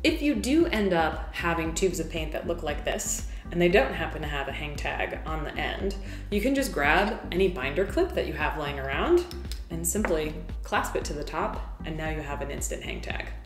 If you do end up having tubes of paint that look like this, and they don't happen to have a hang tag on the end, you can just grab any binder clip that you have laying around and simply clasp it to the top, and now you have an instant hang tag.